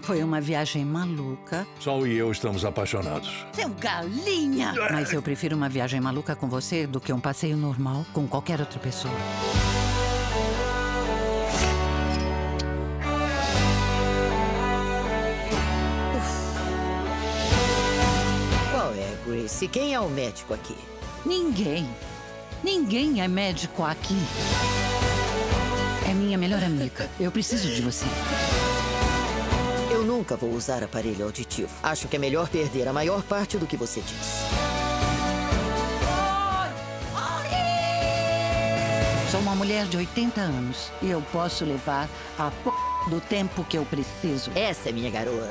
Foi uma viagem maluca. Sol e eu estamos apaixonados. Seu galinha! Mas eu prefiro uma viagem maluca com você do que um passeio normal com qualquer outra pessoa. Qual é, Grace? Quem é o médico aqui? Ninguém. Ninguém é médico aqui. É minha melhor amiga. Eu preciso de você. Eu nunca vou usar aparelho auditivo. Acho que é melhor perder a maior parte do que você disse. Sou uma mulher de 80 anos e eu posso levar a do tempo que eu preciso. Essa é minha garota.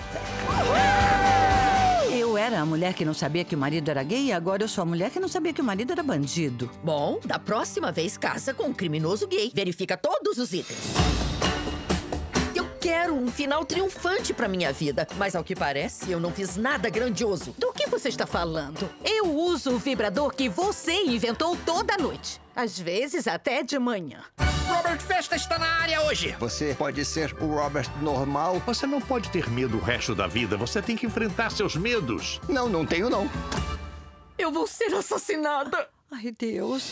Eu era a mulher que não sabia que o marido era gay e agora eu sou a mulher que não sabia que o marido era bandido. Bom, da próxima vez casa com um criminoso gay. Verifica todos os itens. Eu quero um final triunfante pra minha vida, mas ao que parece, eu não fiz nada grandioso. Do que você está falando? Eu uso o vibrador que você inventou toda noite. Às vezes até de manhã. Robert Festa está na área hoje. Você pode ser o Robert normal? Você não pode ter medo o resto da vida. Você tem que enfrentar seus medos. Não, não tenho não. Eu vou ser assassinada. Ai, Deus.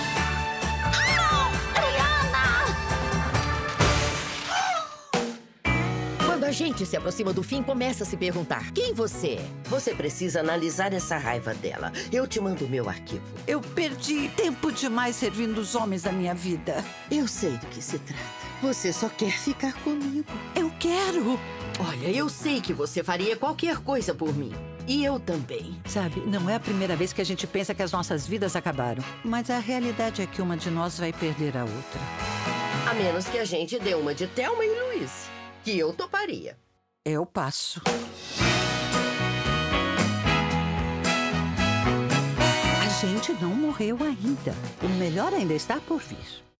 Quando a gente se aproxima do fim, começa a se perguntar: quem você é? Você precisa analisar essa raiva dela. Eu te mando o meu arquivo. Eu perdi tempo demais servindo os homens da minha vida. Eu sei do que se trata. Você só quer ficar comigo. Eu quero. Olha, eu sei que você faria qualquer coisa por mim. E eu também. Sabe, não é a primeira vez que a gente pensa que as nossas vidas acabaram. Mas a realidade é que uma de nós vai perder a outra. A menos que a gente dê uma de Thelma e Luiz, que eu toparia. Eu passo. A gente não morreu ainda. O melhor ainda está por vir.